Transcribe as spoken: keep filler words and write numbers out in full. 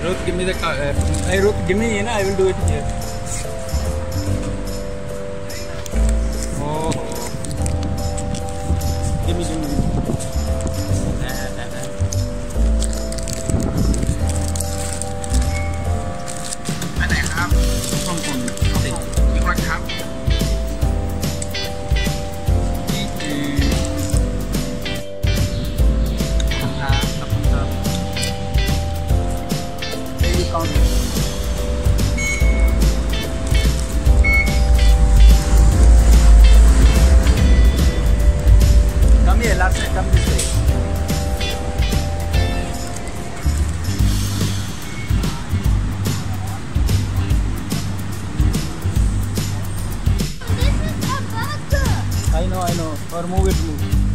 Ruth, give me the car. Uh, hey, Ruth, give me, you know, I will do it here. Oh, give me, give me. Nah, nah, nah. Anh nàyครับkhông còn không thì những quanครับนี่คือคำถามกับคำตอบได้ดีก่อนCome here, last night, come this way. This is a burger. I know, I know. Or move it, move.